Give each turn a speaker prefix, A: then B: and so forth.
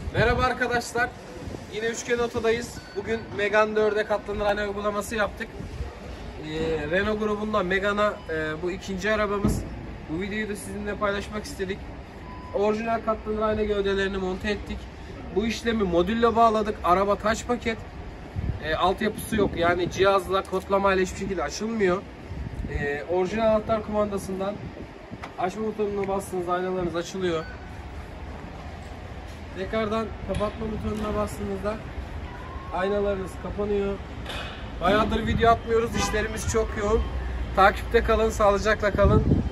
A: Merhaba arkadaşlar. Yine Üçgen Oto'dayız. Bugün Megane 4'e katlanır ayna uygulaması yaptık. Renault grubundan Megane bu ikinci arabamız. Bu videoyu da sizinle paylaşmak istedik. Orijinal katlanır ayna gövdelerini monte ettik. Bu işlemi modülle bağladık. Araba taş paket. Altyapısı yok. Yani cihazla kodlamayla hiçbir şekilde açılmıyor. Orijinal anahtar kumandasından açma butonuna bastığınız aynalarınız açılıyor. Tekrardan kapatma butonuna bastığınızda aynalarınız kapanıyor. Bayağıdır video atmıyoruz. İşlerimiz çok yoğun. Takipte kalın, sağlıcakla kalın.